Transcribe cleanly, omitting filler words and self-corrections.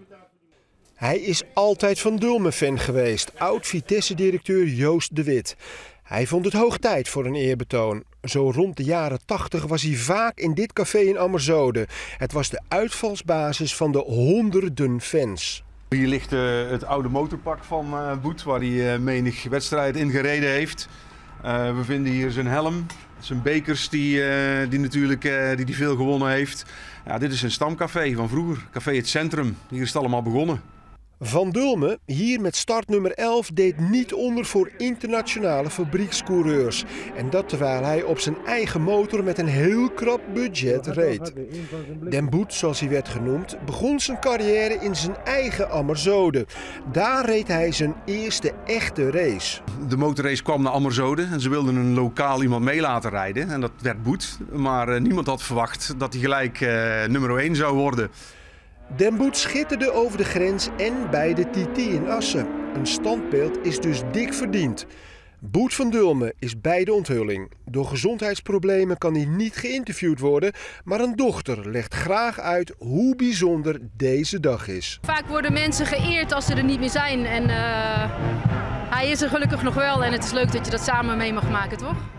Hij is altijd Van Dulmen-fan geweest, oud-Vitesse-directeur Joost de Wit. Hij vond het hoog tijd voor een eerbetoon. Zo rond de jaren 80 was hij vaak in dit café in Ammerzoden. Het was de uitvalsbasis van de honderden fans. Hier ligt het oude motorpak van Boet, waar hij menig wedstrijd in gereden heeft. We vinden hier zijn helm, zijn bekers die veel gewonnen heeft. Ja, dit is een stamcafé van vroeger, Café Het Centrum. Hier is het allemaal begonnen. Van Dulmen, hier met startnummer 11, deed niet onder voor internationale fabriekscoureurs. En dat terwijl hij op zijn eigen motor met een heel krap budget reed. Den Boet, zoals hij werd genoemd, begon zijn carrière in zijn eigen Ammerzoden. Daar reed hij zijn eerste echte race. De motorrace kwam naar Ammerzoden en ze wilden een lokaal iemand mee laten rijden. En dat werd Boet, maar niemand had verwacht dat hij gelijk nummer 1 zou worden. Den Boet schitterde over de grens en bij de TT in Assen. Een standbeeld is dus dik verdiend. Boet van Dulmen is bij de onthulling. Door gezondheidsproblemen kan hij niet geïnterviewd worden, maar een dochter legt graag uit hoe bijzonder deze dag is. Vaak worden mensen geëerd als ze er niet meer zijn en hij is er gelukkig nog wel en het is leuk dat je dat samen mee mag maken, toch?